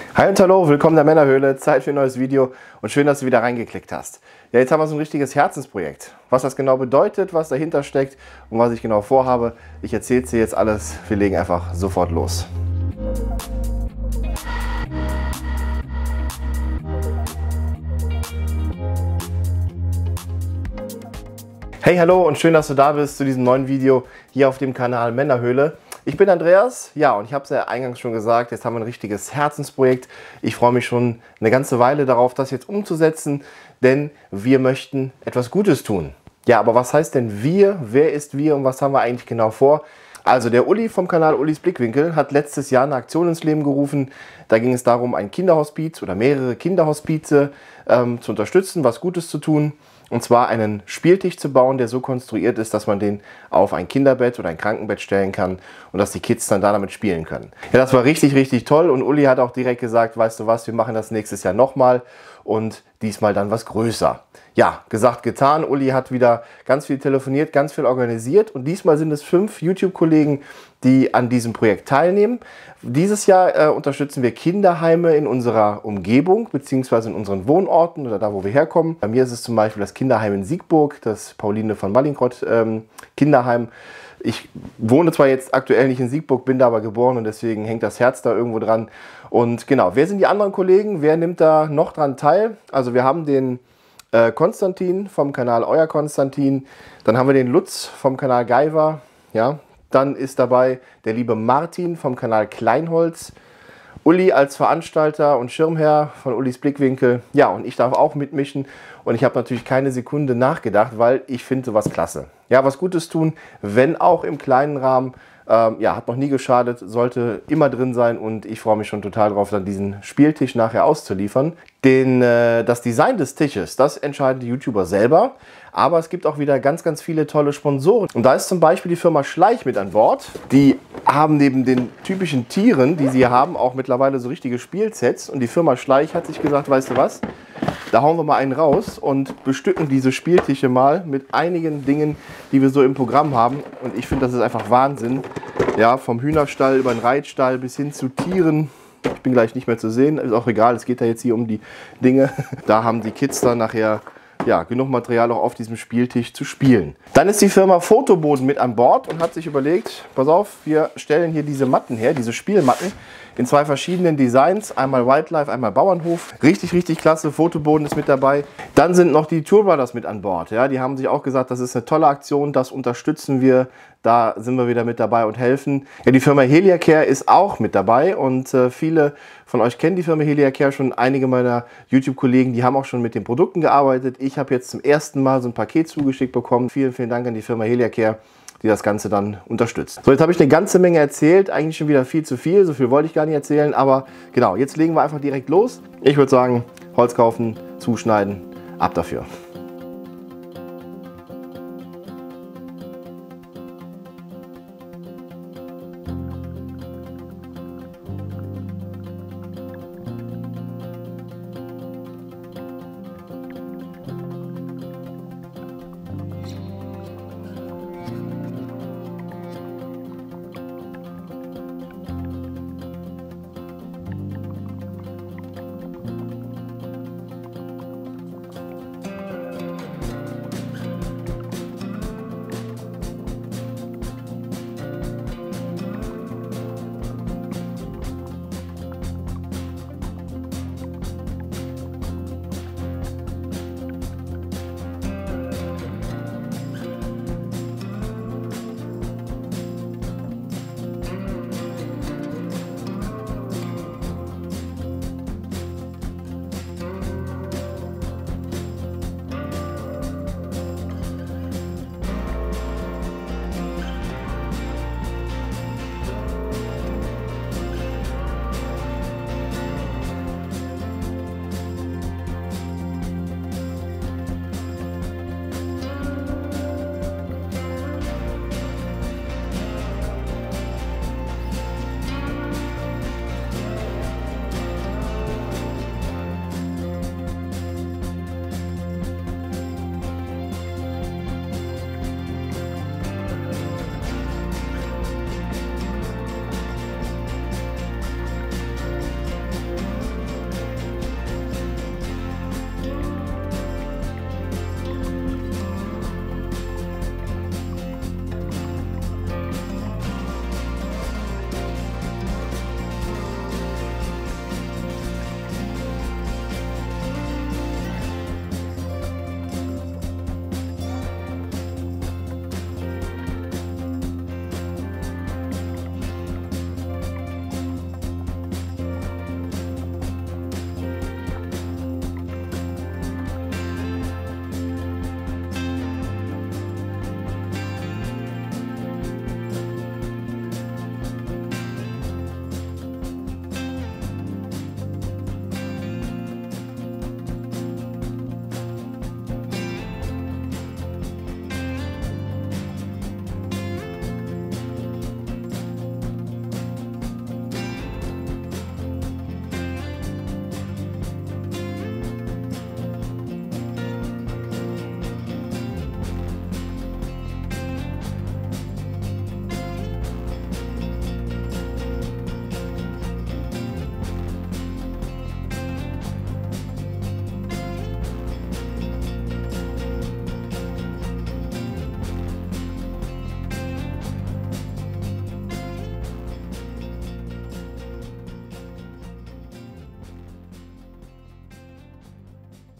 Hi und hallo, willkommen in der Männerhöhle, Zeit für ein neues Video und schön, dass du wieder reingeklickt hast. Ja, jetzt haben wir so ein richtiges Herzensprojekt. Was das genau bedeutet, was dahinter steckt und was ich genau vorhabe, ich erzähle dir jetzt alles. Wir legen einfach sofort los. Hey, hallo und schön, dass du da bist zu diesem neuen Video hier auf dem Kanal Männerhöhle. Ich bin Andreas, ja, und ich habe es ja eingangs schon gesagt, jetzt haben wir ein richtiges Herzensprojekt. Ich freue mich schon eine ganze Weile darauf, das jetzt umzusetzen, denn wir möchten etwas Gutes tun. Ja, aber was heißt denn wir? Wer ist wir und was haben wir eigentlich genau vor? Also der Uli vom Kanal Ulis Blickwinkel hat letztes Jahr eine Aktion ins Leben gerufen. Da ging es darum, ein Kinderhospiz oder mehrere Kinderhospize zu unterstützen, was Gutes zu tun. Und zwar einen Spieltisch zu bauen, der so konstruiert ist, dass man den auf ein Kinderbett oder ein Krankenbett stellen kann und dass die Kids dann damit spielen können. Ja, das war richtig, richtig toll und Uli hat auch direkt gesagt, weißt du was, wir machen das nächstes Jahr nochmal und diesmal dann was größer. Ja, gesagt, getan. Uli hat wieder ganz viel telefoniert, ganz viel organisiert und diesmal sind es 5 YouTube-Kollegen, die an diesem Projekt teilnehmen. Dieses Jahr unterstützen wir Kinderheime in unserer Umgebung bzw. in unseren Wohnorten oder da, wo wir herkommen. Bei mir ist es zum Beispiel das Kinderheim in Siegburg, das Pauline von Mallinckrodt Kinderheim. Ich wohne zwar jetzt aktuell nicht in Siegburg, bin da aber geboren und deswegen hängt das Herz da irgendwo dran. Und genau, wer sind die anderen Kollegen? Wer nimmt da noch dran teil? Also wir haben den Konstantin vom Kanal Euer Konstantin, dann haben wir den Lutz vom Kanal Gaiva, ja, dann ist dabei der liebe Martin vom Kanal Kleinholz, Uli als Veranstalter und Schirmherr von Ulis Blickwinkel, ja, und ich darf auch mitmischen und ich habe natürlich keine Sekunde nachgedacht, weil ich finde sowas klasse. Ja, was Gutes tun, wenn auch im kleinen Rahmen. Ja, hat noch nie geschadet, sollte immer drin sein und ich freue mich schon total drauf, dann diesen Spieltisch nachher auszuliefern. Das Design des Tisches, das entscheiden die YouTuber selber, aber es gibt auch wieder ganz, ganz viele tolle Sponsoren. Und da ist zum Beispiel die Firma Schleich mit an Bord. Die haben neben den typischen Tieren, die sie hier haben, auch mittlerweile so richtige Spielsets und die Firma Schleich hat sich gesagt, weißt du was, da hauen wir mal einen raus und bestücken diese Spieltische mal mit einigen Dingen, die wir so im Programm haben. Und ich finde, das ist einfach Wahnsinn. Ja, vom Hühnerstall über den Reitstall bis hin zu Tieren. Ich bin gleich nicht mehr zu sehen, ist auch egal, es geht ja jetzt hier um die Dinge. Da haben die Kids dann nachher ja, genug Material auch auf diesem Spieltisch zu spielen. Dann ist die Firma Fotoboden mit an Bord und hat sich überlegt, pass auf, wir stellen hier diese Matten her, diese Spielmatten in 2 verschiedenen Designs, einmal Wildlife, einmal Bauernhof. Richtig, richtig klasse, Fotoboden ist mit dabei. Dann sind noch die Tour Brothers mit an Bord. Ja, die haben sich auch gesagt, das ist eine tolle Aktion, das unterstützen wir. Da sind wir wieder mit dabei und helfen. Ja, die Firma Heliacare ist auch mit dabei und viele von euch kennen die Firma Heliacare schon. Einige meiner YouTube-Kollegen, die haben auch schon mit den Produkten gearbeitet. Ich habe jetzt zum ersten Mal so ein Paket zugeschickt bekommen. Vielen, vielen Dank an die Firma Heliacare, die das Ganze dann unterstützt. So, jetzt habe ich eine ganze Menge erzählt. Eigentlich schon wieder viel zu viel. So viel wollte ich gar nicht erzählen. Aber genau, jetzt legen wir einfach direkt los. Ich würde sagen, Holz kaufen, zuschneiden, ab dafür.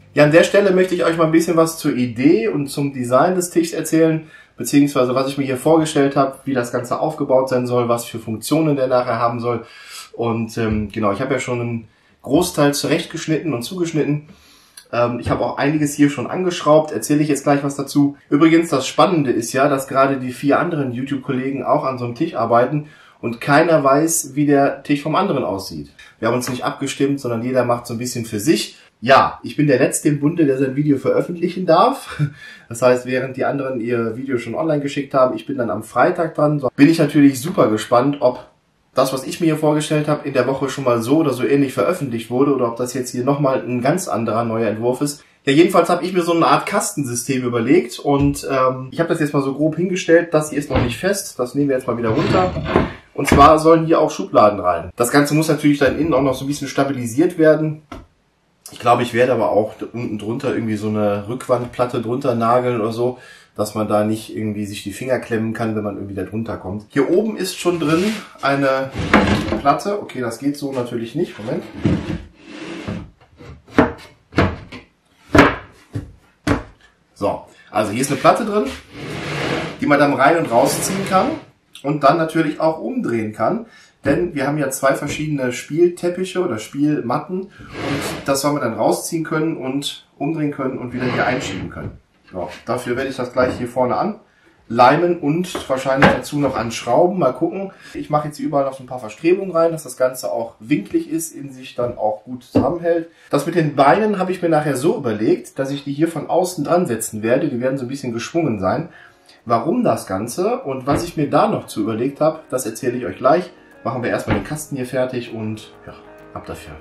Ja, an der Stelle möchte ich euch mal ein bisschen was zur Idee und zum Design des Tischs erzählen, beziehungsweise was ich mir hier vorgestellt habe, wie das Ganze aufgebaut sein soll, was für Funktionen der nachher haben soll. Und genau, ich habe ja schon einen Großteil zurechtgeschnitten und zugeschnitten. Ich habe auch einiges hier schon angeschraubt, erzähle ich jetzt gleich was dazu. Übrigens, das Spannende ist ja, dass gerade die 4 anderen YouTube-Kollegen auch an so einem Tisch arbeiten und keiner weiß, wie der Tisch vom anderen aussieht. Wir haben uns nicht abgestimmt, sondern jeder macht so ein bisschen für sich. Ja, ich bin der Letzte im Bunde, der sein Video veröffentlichen darf. Das heißt, während die anderen ihr Video schon online geschickt haben, ich bin dann am Freitag dran. Bin ich natürlich super gespannt, ob das, was ich mir hier vorgestellt habe, in der Woche schon mal so oder so ähnlich veröffentlicht wurde oder ob das jetzt hier nochmal ein ganz anderer neuer Entwurf ist. Ja, jedenfalls habe ich mir so eine Art Kastensystem überlegt und ich habe das jetzt mal so grob hingestellt. Das hier ist noch nicht fest, das nehmen wir jetzt mal wieder runter. Und zwar sollen hier auch Schubladen rein. Das Ganze muss natürlich dann innen auch noch so ein bisschen stabilisiert werden. Ich glaube, ich werde aber auch unten drunter irgendwie so eine Rückwandplatte drunter nageln oder so, dass man da nicht irgendwie sich die Finger klemmen kann, wenn man irgendwie da drunter kommt. Hier oben ist schon drin eine Platte. Okay, das geht so natürlich nicht. Moment. So, also hier ist eine Platte drin, die man dann rein und rausziehen kann und dann natürlich auch umdrehen kann. Denn wir haben ja 2 verschiedene Spielteppiche oder Spielmatten und das soll man dann rausziehen können und umdrehen können und wieder hier einschieben können. So, dafür werde ich das gleich hier vorne anleimen und wahrscheinlich dazu noch anschrauben. Mal gucken. Ich mache jetzt hier überall noch so ein paar Verstrebungen rein, dass das Ganze auch winklig ist, in sich dann auch gut zusammenhält. Das mit den Beinen habe ich mir nachher so überlegt, dass ich die hier von außen dran setzen werde. Die werden so ein bisschen geschwungen sein. Warum das Ganze und was ich mir da noch zu überlegt habe, das erzähle ich euch gleich. Machen wir erstmal den Kasten hier fertig und ja, ab dafür.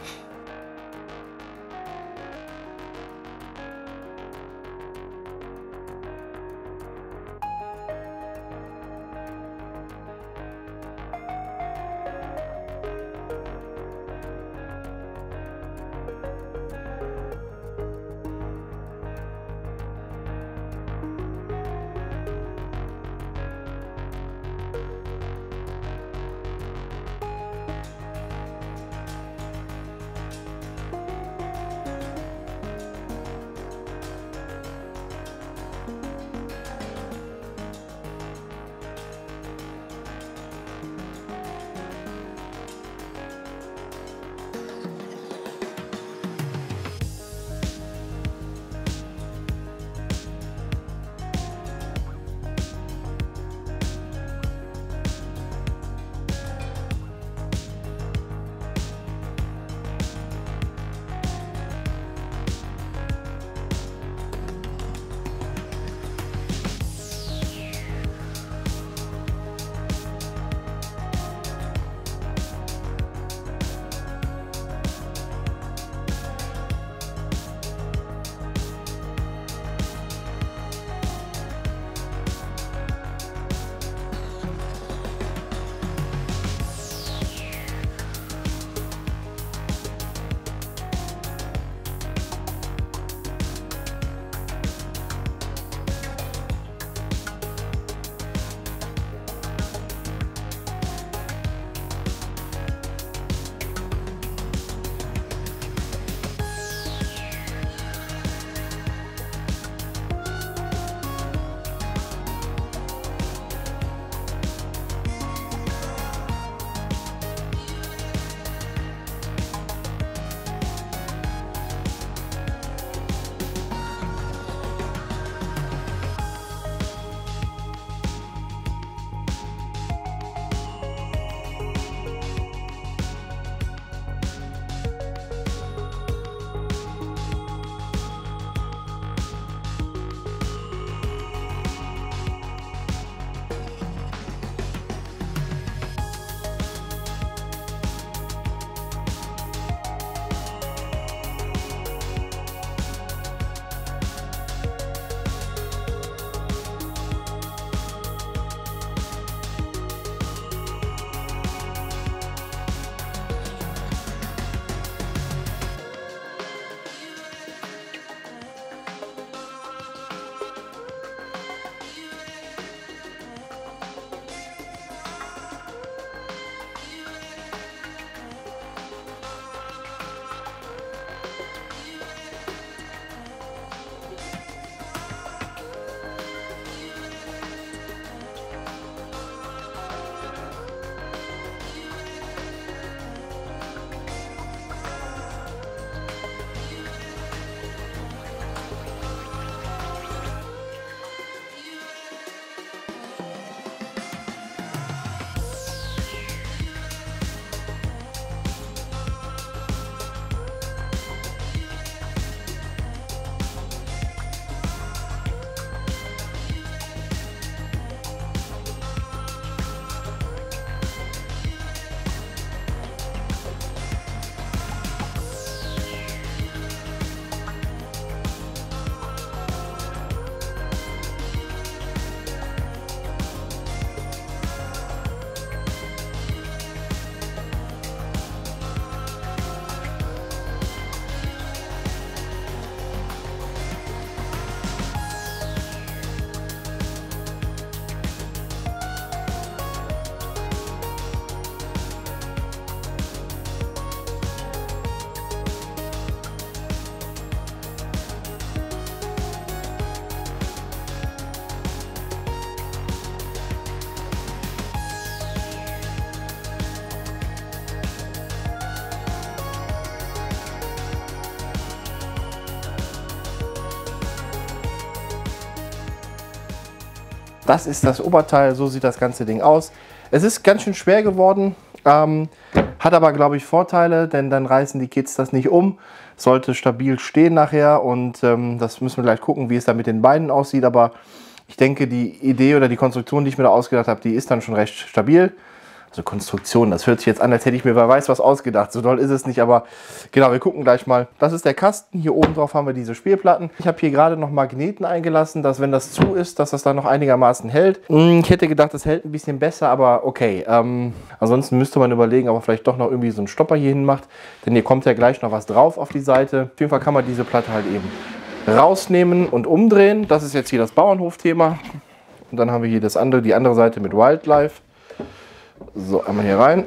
Das ist das Oberteil, so sieht das ganze Ding aus. Es ist ganz schön schwer geworden, hat aber, glaube ich, Vorteile, denn dann reißen die Kids das nicht um. Sollte stabil stehen nachher und das müssen wir gleich gucken, wie es da mit den Beinen aussieht. Aber ich denke, die Idee oder die Konstruktion, die ich mir da ausgedacht habe, die ist dann schon recht stabil. Also Konstruktion, das hört sich jetzt an, als hätte ich mir wer weiß was ausgedacht. So doll ist es nicht, aber genau, wir gucken gleich mal. Das ist der Kasten. Hier oben drauf haben wir diese Spielplatten. Ich habe hier gerade noch Magneten eingelassen, dass wenn das zu ist, dass das dann noch einigermaßen hält. Ich hätte gedacht, das hält ein bisschen besser, aber okay. Ansonsten müsste man überlegen, ob man vielleicht doch noch irgendwie so einen Stopper hier hin macht. Denn hier kommt ja gleich noch was drauf auf die Seite. Auf jeden Fall kann man diese Platte halt eben rausnehmen und umdrehen. Das ist jetzt hier das Bauernhof-Thema. Und dann haben wir hier die andere Seite mit Wildlife. So, einmal hier rein.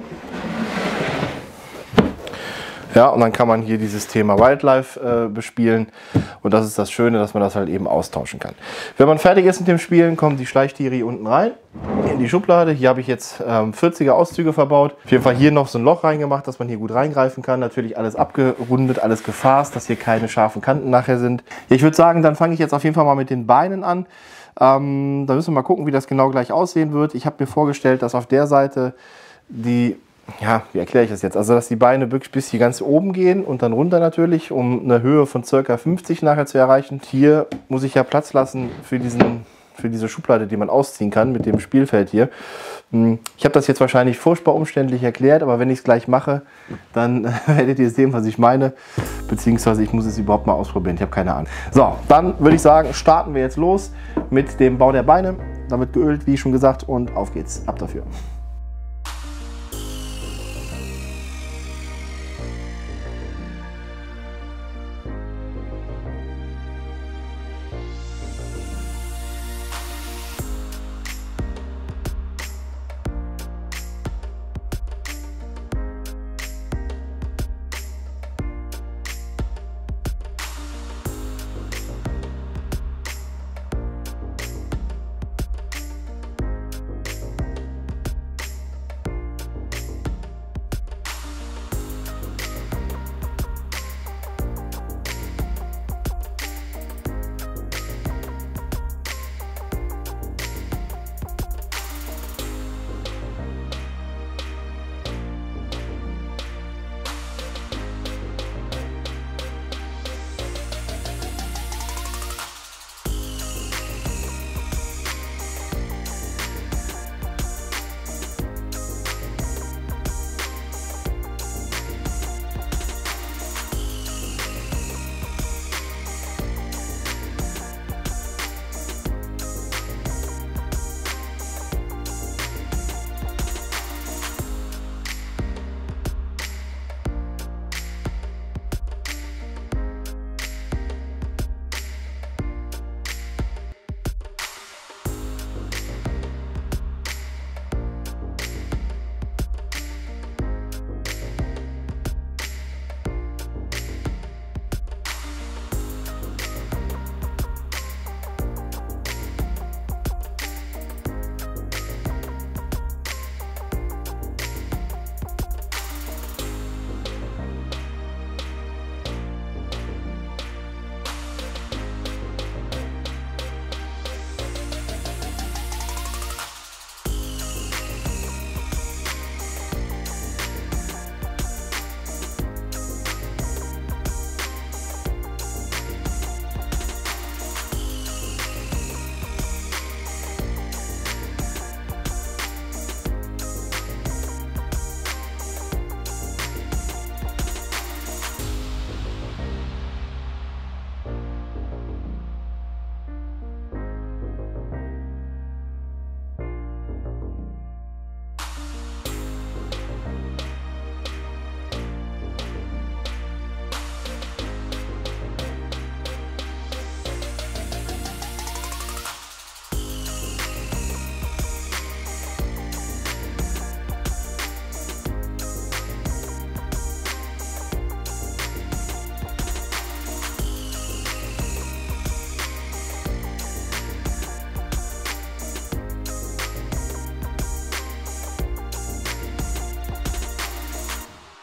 Ja, und dann kann man hier dieses Thema Wildlife bespielen. Und das ist das Schöne, dass man das halt eben austauschen kann. Wenn man fertig ist mit dem Spielen, kommen die Schleichtiere hier unten rein, in die Schublade. Hier habe ich jetzt 40er Auszüge verbaut. Auf jeden Fall hier noch so ein Loch reingemacht, dass man hier gut reingreifen kann. Natürlich alles abgerundet, alles gefasst, dass hier keine scharfen Kanten nachher sind. Ja, ich würde sagen, dann fange ich jetzt auf jeden Fall mal mit den Beinen an. Da müssen wir mal gucken, wie das genau gleich aussehen wird. Ich habe mir vorgestellt, dass auf der Seite wie erkläre ich das jetzt? Also, dass die Beine wirklich bis hier ganz oben gehen und dann runter natürlich, um eine Höhe von ca. 50 nachher zu erreichen. Hier muss ich ja Platz lassen für diese Schublade, die man ausziehen kann mit dem Spielfeld hier. Ich habe das jetzt wahrscheinlich furchtbar umständlich erklärt, aber wenn ich es gleich mache, dann werdet ihr sehen, was ich meine. Beziehungsweise ich muss es überhaupt mal ausprobieren, ich habe keine Ahnung. So, dann würde ich sagen, starten wir jetzt los mit dem Bau der Beine. Damit geölt, wie schon gesagt, und auf geht's. Ab dafür.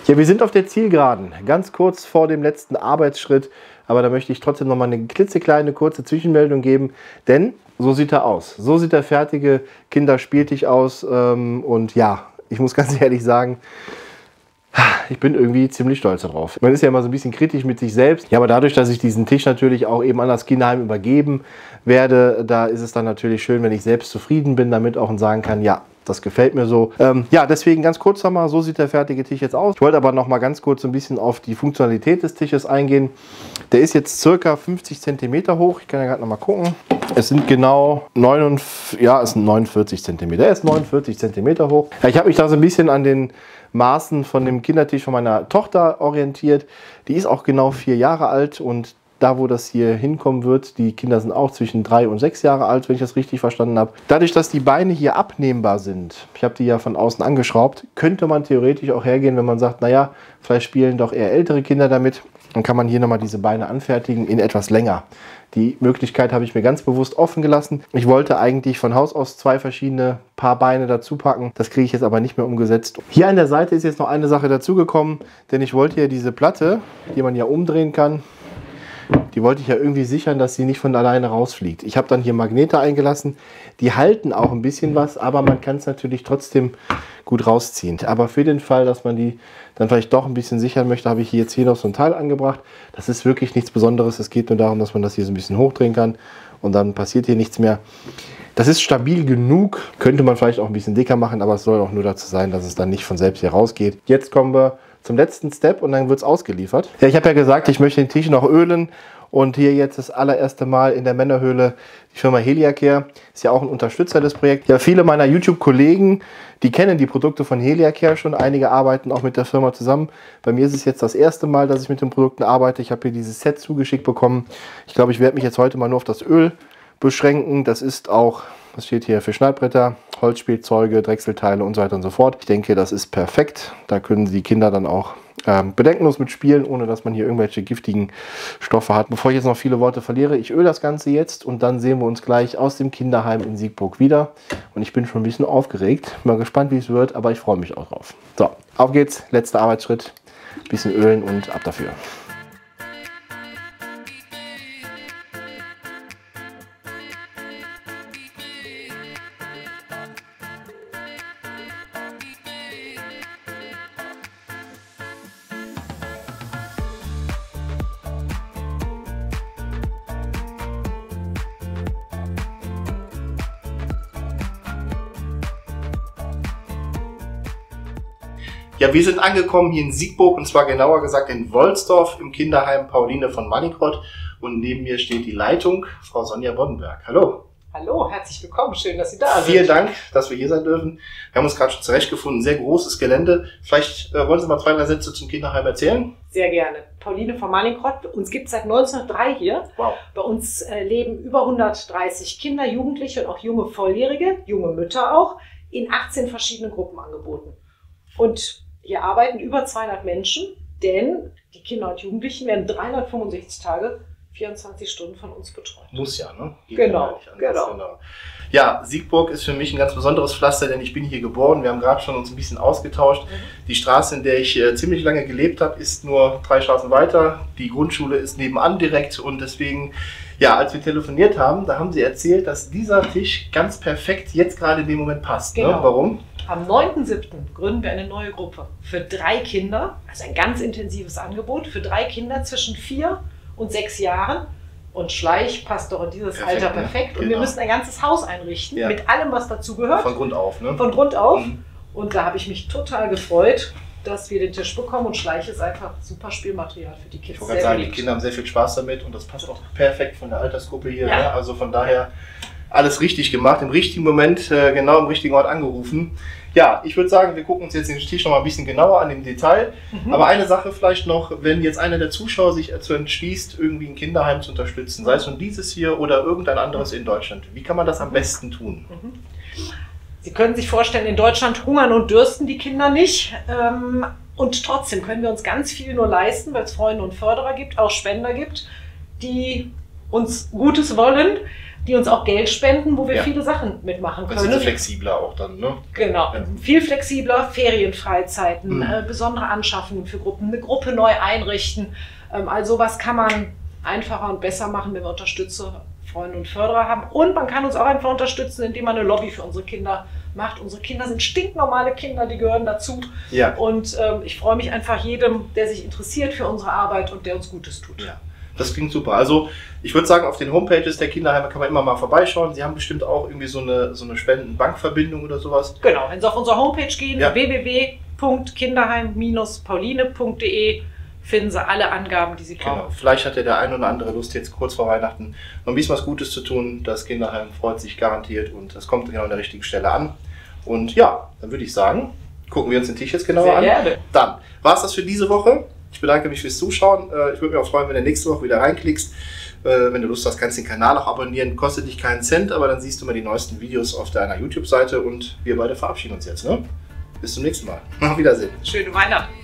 Ja, wir sind auf der Zielgeraden, ganz kurz vor dem letzten Arbeitsschritt, aber da möchte ich trotzdem noch mal eine klitzekleine, kurze Zwischenmeldung geben, denn so sieht er aus. So sieht der fertige Kinderspieltisch aus und ja, ich muss ganz ehrlich sagen, ich bin irgendwie ziemlich stolz darauf. Man ist ja immer so ein bisschen kritisch mit sich selbst. Ja, aber dadurch, dass ich diesen Tisch natürlich auch eben an das Kinderheim übergeben werde, da ist es dann natürlich schön, wenn ich selbst zufrieden bin damit auch und sagen kann, ja, das gefällt mir so. Ja, deswegen ganz kurz nochmal, so sieht der fertige Tisch jetzt aus. Ich wollte aber noch mal ganz kurz ein bisschen auf die Funktionalität des Tisches eingehen. Der ist jetzt circa 50 cm hoch. Ich kann ja gerade noch mal gucken. Es sind genau 49 cm. Er ist 49 cm hoch. Ja, ich habe mich da so ein bisschen an den Maßen von dem Kindertisch von meiner Tochter orientiert. Die ist auch genau 4 Jahre alt und da, wo das hier hinkommen wird, die Kinder sind auch zwischen 3 und 6 Jahre alt, wenn ich das richtig verstanden habe. Dadurch, dass die Beine hier abnehmbar sind, ich habe die ja von außen angeschraubt, könnte man theoretisch auch hergehen, wenn man sagt, naja, vielleicht spielen doch eher ältere Kinder damit. Dann kann man hier nochmal diese Beine anfertigen in etwas länger. Die Möglichkeit habe ich mir ganz bewusst offen gelassen. Ich wollte eigentlich von Haus aus 2 verschiedene Paar Beine dazu packen. Das kriege ich jetzt aber nicht mehr umgesetzt. Hier an der Seite ist jetzt noch eine Sache dazugekommen, denn ich wollte ja diese Platte, die man ja umdrehen kann, die wollte ich ja irgendwie sichern, dass sie nicht von alleine rausfliegt. Ich habe dann hier Magnete eingelassen. Die halten auch ein bisschen was, aber man kann es natürlich trotzdem gut rausziehen. Aber für den Fall, dass man die dann vielleicht doch ein bisschen sichern möchte, habe ich jetzt hier noch so ein Teil angebracht. Das ist wirklich nichts Besonderes. Es geht nur darum, dass man das hier so ein bisschen hochdrehen kann und dann passiert hier nichts mehr. Das ist stabil genug. Könnte man vielleicht auch ein bisschen dicker machen, aber es soll auch nur dazu sein, dass es dann nicht von selbst hier rausgeht. Jetzt kommen wir zum letzten Step und dann wird es ausgeliefert. Ja, ich habe ja gesagt, ich möchte den Tisch noch ölen und hier jetzt das allererste Mal in der Männerhöhle die Firma Heliacare. Ist ja auch ein Unterstützer des Projekts. Ja, viele meiner YouTube-Kollegen, die kennen die Produkte von Heliacare schon. Einige arbeiten auch mit der Firma zusammen. Bei mir ist es jetzt das erste Mal, dass ich mit den Produkten arbeite. Ich habe hier dieses Set zugeschickt bekommen. Ich glaube, ich werde mich jetzt heute mal nur auf das Öl beschränken. Das ist auch, was steht hier, für Schneidbretter, Holzspielzeuge, Drechselteile und so weiter und so fort. Ich denke, das ist perfekt. Da können die Kinder dann auch bedenkenlos mitspielen, ohne dass man hier irgendwelche giftigen Stoffe hat. Bevor ich jetzt noch viele Worte verliere, ich öle das Ganze jetzt und dann sehen wir uns gleich aus dem Kinderheim in Siegburg wieder. Und ich bin schon ein bisschen aufgeregt. Mal gespannt, wie es wird, aber ich freue mich auch drauf. So, auf geht's. Letzter Arbeitsschritt. Bisschen ölen und ab dafür. Ja, wir sind angekommen hier in Siegburg und zwar genauer gesagt in Wolsdorf im Kinderheim Pauline von Manikrott und neben mir steht die Leitung, Frau Sonja Boddenberg. Hallo. Hallo, herzlich willkommen, schön, dass Sie da sind. Vielen Dank, dass wir hier sein dürfen. Wir haben uns gerade schon zurechtgefunden, sehr großes Gelände. Vielleicht wollen Sie mal 2, 3 Sätze zum Kinderheim erzählen? Sehr gerne. Pauline von Manikrott, uns gibt es seit 1903 hier. Wow. Bei uns leben über 130 Kinder, Jugendliche und auch junge Volljährige, junge Mütter auch, in 18 verschiedenen Gruppen angeboten. Und hier arbeiten über 200 Menschen, denn die Kinder und Jugendlichen werden 365 Tage, 24 Stunden von uns betreut. Muss ja, ne? Genau. Ja, Siegburg ist für mich ein ganz besonderes Pflaster, denn ich bin hier geboren. Wir haben gerade schon uns ein bisschen ausgetauscht. Die Straße, in der ich ziemlich lange gelebt habe, ist nur 3 Straßen weiter. Die Grundschule ist nebenan direkt und deswegen, ja, als wir telefoniert haben, da haben Sie erzählt, dass dieser Tisch ganz perfekt jetzt gerade in dem Moment passt. Genau. Ne? Warum? Am 9.7. gründen wir eine neue Gruppe für 3 Kinder, also ein ganz intensives Angebot für 3 Kinder zwischen 4 und 6 Jahren. Und Schleich passt doch in dieses Alter perfekt. Und wir müssen ein ganzes Haus einrichten, mit allem, was dazu gehört. Von Grund auf, ne? Von Grund auf. Und da habe ich mich total gefreut, dass wir den Tisch bekommen. Und Schleich ist einfach super Spielmaterial für die Kids. Ich wollte gerade sagen, die Kinder haben sehr viel Spaß damit und das passt auch perfekt von der Altersgruppe hier. Ja. Ne? Also von daher alles richtig gemacht, im richtigen Moment, genau im richtigen Ort angerufen. Ja, ich würde sagen, wir gucken uns jetzt den Tisch noch mal ein bisschen genauer an im Detail. Aber eine Sache vielleicht noch, wenn jetzt einer der Zuschauer sich dazu entschließt, irgendwie ein Kinderheim zu unterstützen, sei es nun dieses hier oder irgendein anderes in Deutschland, wie kann man das am besten tun? Sie können sich vorstellen, in Deutschland hungern und dürsten die Kinder nicht. Und trotzdem können wir uns ganz viel nur leisten, weil es Freunde und Förderer gibt, auch Spender gibt, die uns Gutes wollen, die uns auch Geld spenden, wo wir viele Sachen mitmachen können. Das ist flexibler auch dann, ne? Genau, viel flexibler, Ferienfreizeiten, besondere Anschaffungen für Gruppen, eine Gruppe neu einrichten. All sowas kann man einfacher und besser machen, wenn wir Unterstützer, Freunde und Förderer haben. Und man kann uns auch einfach unterstützen, indem man eine Lobby für unsere Kinder macht. Unsere Kinder sind stinknormale Kinder, die gehören dazu. Ja. Und ich freue mich einfach jedem, der sich interessiert für unsere Arbeit und der uns Gutes tut. Ja. Das klingt super. Also ich würde sagen, auf den Homepages der Kinderheime kann man immer mal vorbeischauen. Sie haben bestimmt auch irgendwie so eine Spendenbankverbindung oder sowas. Genau, wenn Sie auf unsere Homepage gehen, www.kinderheim-pauline.de, finden Sie alle Angaben, die Sie brauchen. Genau. Vielleicht hat ja der ein oder andere Lust, jetzt kurz vor Weihnachten noch ein bisschen was Gutes zu tun. Das Kinderheim freut sich garantiert und das kommt genau an der richtigen Stelle an. Und ja, dann würde ich sagen, gucken wir uns den Tisch jetzt genauer an. Sehr gerne. Dann war es das für diese Woche. Ich bedanke mich fürs Zuschauen. Ich würde mich auch freuen, wenn du nächste Woche wieder reinklickst. Wenn du Lust hast, kannst du den Kanal auch abonnieren. Kostet dich keinen Cent, aber dann siehst du mal die neuesten Videos auf deiner YouTube-Seite und wir beide verabschieden uns jetzt. Ne? Bis zum nächsten Mal. Auf Wiedersehen. Schöne Weihnachten.